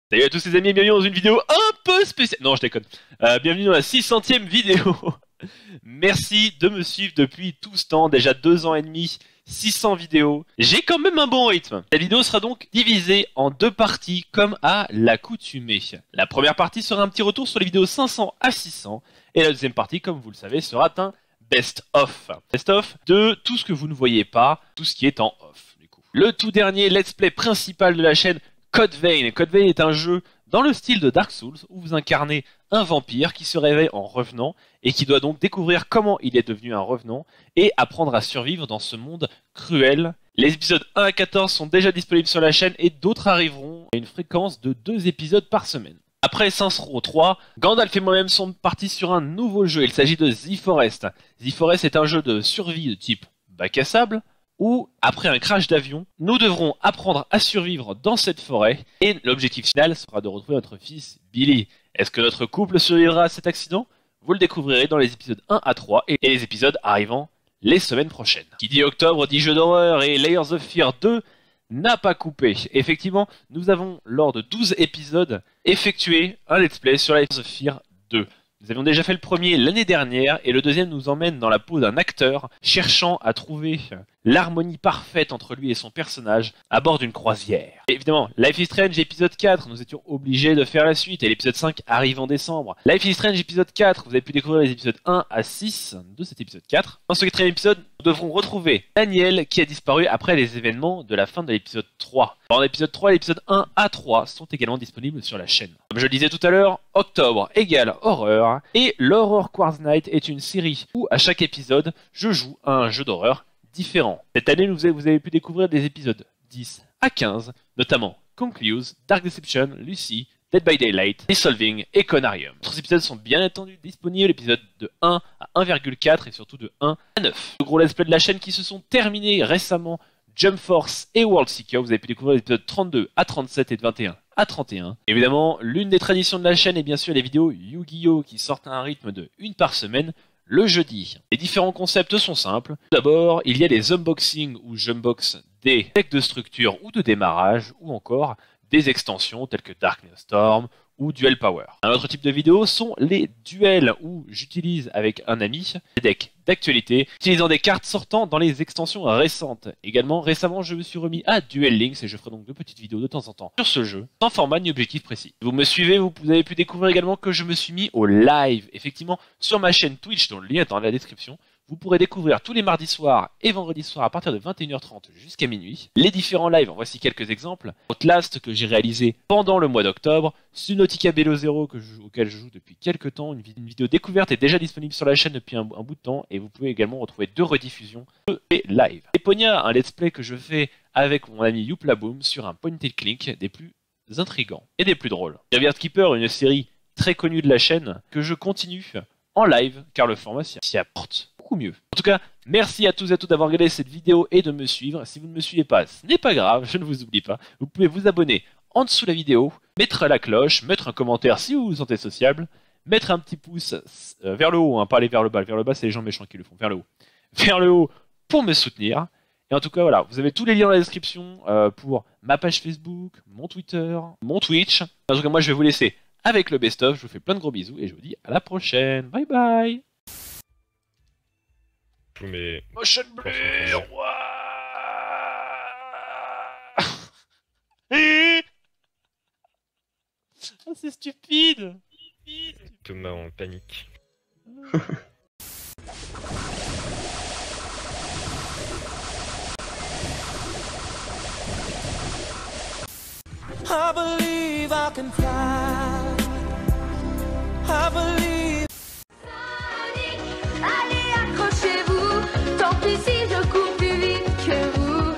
Salut à tous les amis et bienvenue dans une vidéo un peu spéciale. Non, je déconne. Bienvenue dans la 600e vidéo. Merci de me suivre depuis tout ce temps, déjà 2 ans et demi, 600 vidéos. J'ai quand même un bon rythme. La vidéo sera donc divisée en 2 parties comme à l'accoutumée. La première partie sera un petit retour sur les vidéos 500 à 600 et la deuxième partie, comme vous le savez, sera un best-of. Best-of de tout ce que vous ne voyez pas, tout ce qui est en off du coup. Le tout dernier let's play principal de la chaîne, Code Vein. Code Vein est un jeu dans le style de Dark Souls où vous incarnez un vampire qui se réveille en revenant et qui doit donc découvrir comment il est devenu un revenant et apprendre à survivre dans ce monde cruel. Les épisodes 1 à 14 sont déjà disponibles sur la chaîne et d'autres arriveront à une fréquence de 2 épisodes par semaine. Après Saints Row 3, Gandalf et moi-même sommes partis sur un nouveau jeu. Il s'agit de The Forest. The Forest est un jeu de survie de type bac à sable où, après un crash d'avion, nous devrons apprendre à survivre dans cette forêt et l'objectif final sera de retrouver notre fils Billy. Est-ce que notre couple survivra à cet accident? Vous le découvrirez dans les épisodes 1 à 3 et les épisodes arrivant les semaines prochaines. Qui dit octobre dit jeu d'horreur et Layers of Fear 2 n'a pas coupé. Effectivement, nous avons, lors de 12 épisodes, effectué un let's play sur Layers of Fear 2. Nous avions déjà fait le premier l'année dernière et le deuxième nous emmène dans la peau d'un acteur cherchant à trouver l'harmonie parfaite entre lui et son personnage à bord d'une croisière. Et évidemment, Life is Strange épisode 4, nous étions obligés de faire la suite et l'épisode 5 arrive en décembre. Life is Strange épisode 4, vous avez pu découvrir les épisodes 1 à 6 de cet épisode 4. Dans ce 4e épisode, nous devrons retrouver Daniel qui a disparu après les événements de la fin de l'épisode 3. Dans l'épisode 3 et l'épisode 1 à 3 sont également disponibles sur la chaîne. Comme je le disais tout à l'heure, octobre égale horreur et l'Horror Quartz Night est une série où à chaque épisode, je joue à un jeu d'horreur différent. Cette année, vous avez pu découvrir des épisodes 10 à 15, notamment Concluse, Dark Deception, Lucy, Dead by Daylight, Dissolving et Conarium. D'autres épisodes sont bien entendu disponibles, l'épisode de 1 à 1,4 et surtout de 1 à 9. De gros let's play de la chaîne qui se sont terminés récemment, Jump Force et World Seeker, vous avez pu découvrir les épisodes 32 à 37 et de 21 à 31. Évidemment, l'une des traditions de la chaîne est bien sûr les vidéos Yu-Gi-Oh! Qui sortent à un rythme de 1 par semaine, le jeudi. Les différents concepts sont simples. D'abord, il y a des unboxings où j'unbox des decks de structure ou de démarrage, ou encore des extensions telles que Dark Storm ou Duel Power. Un autre type de vidéo sont les duels où j'utilise avec un ami des decks d'actualité, utilisant des cartes sortant dans les extensions récentes. Également, récemment, je me suis remis à Duel Links et je ferai donc de petites vidéos de temps en temps sur ce jeu, sans format ni objectif précis. Si vous me suivez, vous avez pu découvrir également que je me suis mis au live. Effectivement, sur ma chaîne Twitch, dont le lien est dans la description, vous pourrez découvrir tous les mardis soirs et vendredis soirs à partir de 21h30 jusqu'à minuit les différents lives. En voici quelques exemples. Outlast que j'ai réalisé pendant le mois d'octobre, Subnautica Below Zero auquel je joue depuis quelques temps. Une vidéo découverte est déjà disponible sur la chaîne depuis un bout de temps et vous pouvez également retrouver 2 rediffusions de mes lives. Eponia, un let's play que je fais avec mon ami Youplaboom sur un point and click des plus intrigants et des plus drôles. Graveyard Keeper, une série très connue de la chaîne que je continue en live car le format s'y apporte beaucoup mieux. En tout cas, merci à tous et à toutes d'avoir regardé cette vidéo et de me suivre. Si vous ne me suivez pas, ce n'est pas grave, je ne vous oublie pas. Vous pouvez vous abonner en dessous de la vidéo, mettre la cloche, mettre un commentaire si vous vous sentez sociable, mettre un petit pouce vers le haut, hein, pas aller vers le bas. Vers le bas, c'est les gens méchants qui le font. Vers le haut. Vers le haut pour me soutenir. Et en tout cas, voilà, vous avez tous les liens dans la description pour ma page Facebook, mon Twitter, mon Twitch. En tout cas, moi, je vais vous laisser avec le best-of. Je vous fais plein de gros bisous et je vous dis à la prochaine. Bye bye. Mais... Motion blur. Ah, c'est stupide. Thomas en panique. I believe I can fly. I believe. Sonic, allez accrochez-vous, tant pis si je cours plus vite que vous.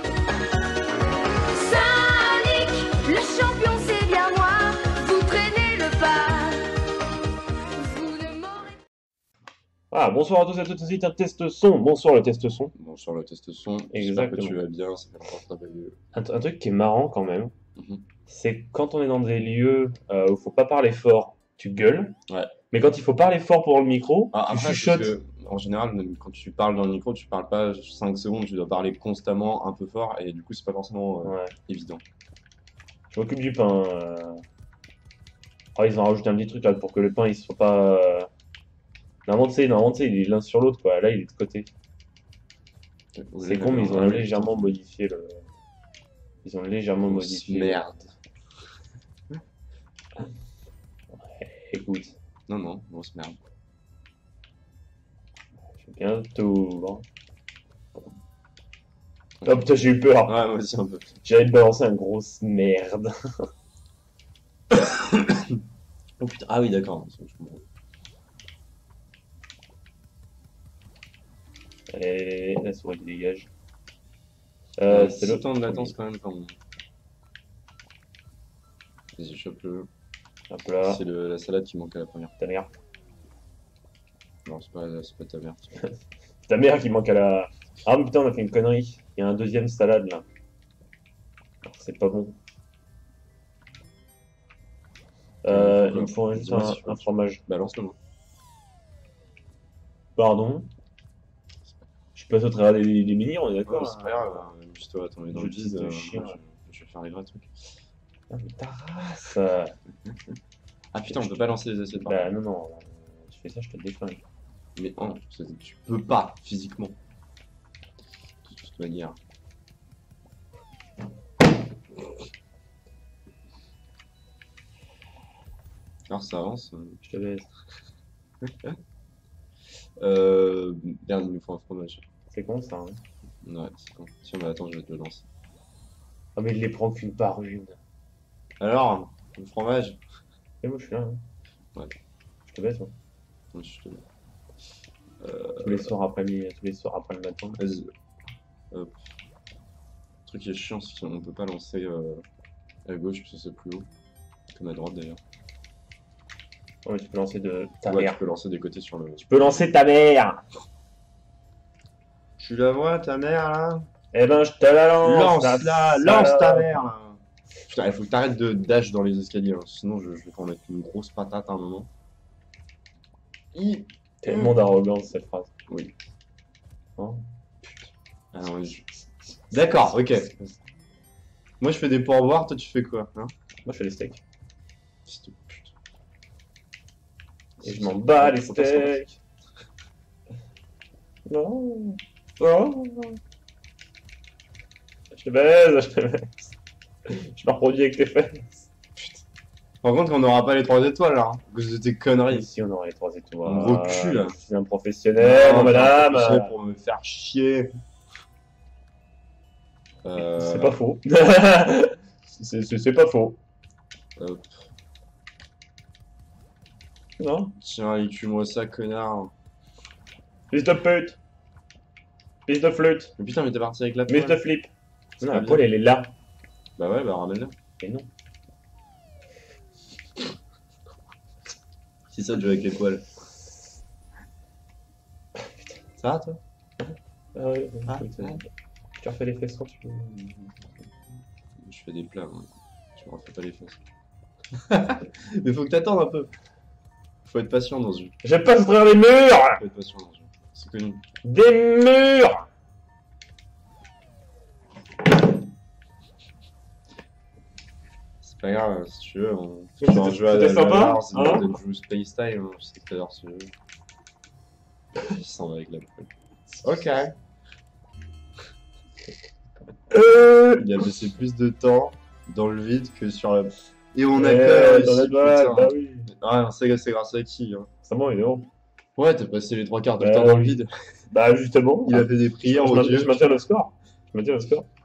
Sonic, le champion c'est bien moi, vous traînez le pas. Vous ne m'aurez Ah, bonsoir à tous et à toutes, c'est un test son. Bonsoir le test son. Bonsoir le test son, j'espère que Exactement. tu vas bien, ça fait longtemps que t'as pas vu. Un truc qui est marrant quand même, Mhm. c'est quand on est dans des lieux où il faut pas parler fort, tu gueules. Ouais. Mais quand il faut parler fort pour le micro, Ah, tu après, chuchotes. parce que, en général, même quand tu parles dans le micro, tu parles pas 5 secondes, tu dois parler constamment un peu fort et du coup, c'est pas forcément Ouais. évident. Je m'occupe du pain. Oh, ils ont rajouté un petit truc là pour que le pain il soit pas. Normalement, tu sais, il est l'un sur l'autre quoi. Là, il est de côté. C'est con, mais ils ont légèrement modifié le. Ils ont légèrement modifié. Merde. Écoute, Non, grosse merde. je vais bientôt. Oh putain, j'ai eu peur. Ouais, moi aussi un peu. J'allais te balancer un grosse merde. Oh putain, ah oui, d'accord. Allez, la souris qui dégage. C'est C'est le le temps de latence quand même. Quand même. Vas-y, chope-le. Hop là, C'est la salade qui manque à la première. ta mère. Non, c'est pas ta mère. Ta mère qui manque à la. Ah mais putain, on a fait une connerie. Il y a un deuxième salade là. C'est pas bon. Il me faut juste un fromage. Balance-le moi. Pardon. Je passe au travers des menhirs, on est d'accord C'est pas grave, juste toi, attends, mais dans le Je vide, te chien. je vais faire les vrais trucs. Ah, mais ta race. Ah putain, on peut pas lancer les assiettes par Bah non, non. Tu fais ça, je te déflingue. Mais non, tu peux pas, physiquement. De toute manière. Alors ça avance. Je te laisse. Merde, il nous faut un fromage. C'est con ça. Hein. Ouais, c'est con. Tiens, mais attends, je vais te le lancer. Ah mais il les prend qu'une par une. Alors, le fromage. Et moi je suis là. Hein. Ouais. Je te baisse. Hein. Non, je te le- Tous les soirs après le matin. Vas-y. Hop. Le truc qui est chiant, c'est qu'on peut pas lancer à gauche parce que c'est plus haut. Comme à droite d'ailleurs. Ouais, tu peux lancer de ta Ouais, mère. tu peux lancer des côtés sur le. Tu peux lancer ta mère. Tu la vois, ta mère là? Eh ben je te la lance. Lance-la, lance ta mère là! Putain, il faut que t'arrêtes de dash dans les escaliers, hein, sinon je vais t'en mettre une grosse patate à un moment. Tellement d'arrogance cette phrase. Oui. Hein. Ah non, d'accord, ok. Moi je fais des pourboires, toi tu fais quoi? Hein? Moi je fais les steaks. Fils de pute. Et je m'en bats les Faut pas se remettre. steaks. Non. Non. Je te baise, je te baise. Je me reproduis avec tes fesses. Par contre, on n'aura pas les 3 étoiles là, hein, à cause de tes conneries. Ici on aurait les 3 étoiles. Un gros cul, là. Je suis un professionnel, Non, madame. c'est pour me faire chier. C'est pas faux. C'est pas faux. Hop. Non. Tiens, écume-moi ça, connard. Fils de pute. Fils de flûte. Mais putain, mais t'es parti avec la Fils de poêle. flip. C'est Non, pas la poêle bien. elle est là. Bah ouais, bah ramène-la. Et non. Si ça, tu joues avec les poils. Ça va, toi? Ah ouais, Ah, écoute, ouais. tu refais les fesses quand tu veux. Je fais des plats, moi. Je me refais pas les fesses. Mais faut que t'attendes un peu. Faut être patient dans ce jeu. J'aime pas se travers les murs. Faut être patient dans ce jeu. C'est connu. Des murs. C'est pas grave, si tu veux, on C'était- fait un jeu à c'était la sympa, Lars, hein de jouer Space Time, hein, je sais que t'adores ce jeu. Il s'en va avec la poêle. Ok. Il a passé plus de temps dans le vide que sur la... Et on a Ouais, dans la réussi, balle, putain. bah oui. Ah, c'est grâce à qui, hein. C'est bon, évidemment. Ouais, t'as passé les 3 quarts du Ouais. temps dans le vide. Bah justement. Il a fait des prières je au maintiens dieu. je maintiens le score. Je maintiens le score.